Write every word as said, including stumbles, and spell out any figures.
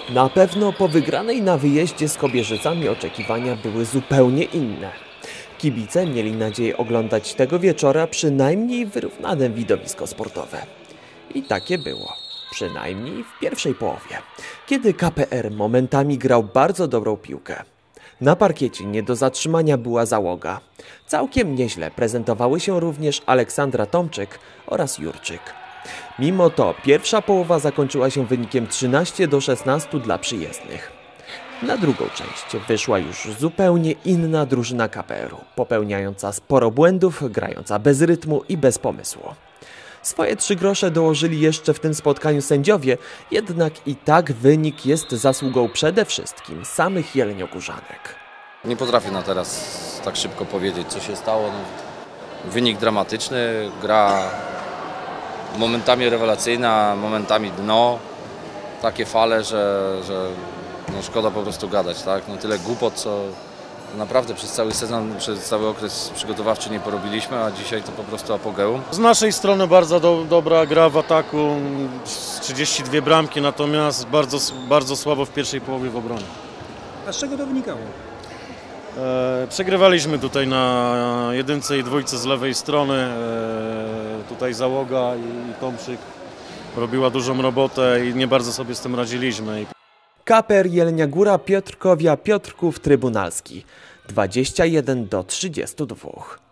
Na pewno po wygranej na wyjeździe z Kobierzycami oczekiwania były zupełnie inne. Kibice mieli nadzieję oglądać tego wieczora przynajmniej wyrównane widowisko sportowe. I takie było. Przynajmniej w pierwszej połowie, kiedy K P R momentami grał bardzo dobrą piłkę. Na parkiecie nie do zatrzymania była załoga. Całkiem nieźle prezentowały się również Aleksandra Tomczyk oraz Jurczyk. Mimo to pierwsza połowa zakończyła się wynikiem trzynaście do szesnastu dla przyjezdnych. Na drugą część wyszła już zupełnie inna drużyna K P R u, popełniająca sporo błędów, grająca bez rytmu i bez pomysłu. Swoje trzy grosze dołożyli jeszcze w tym spotkaniu sędziowie, jednak i tak wynik jest zasługą przede wszystkim samych jeleniogórzanek. Nie potrafię na teraz tak szybko powiedzieć, co się stało. No, wynik dramatyczny, gra momentami rewelacyjna, momentami dno. Takie fale, że, że no szkoda po prostu gadać, tak? No tyle głupot, co naprawdę przez cały sezon, przez cały okres przygotowawczy nie porobiliśmy, a dzisiaj to po prostu apogeum. Z naszej strony bardzo do, dobra gra w ataku, trzydzieści dwie bramki, natomiast bardzo, bardzo słabo w pierwszej połowie w obronie. A z czego to wynikało? E, przegrywaliśmy tutaj na jedynce i dwójce z lewej strony. E, tutaj załoga i, i Tomczyk robiła dużą robotę i nie bardzo sobie z tym radziliśmy. K P R Jelenia Góra Piotrkowia Piotrków Trybunalski dwadzieścia jeden do trzydziestu dwóch.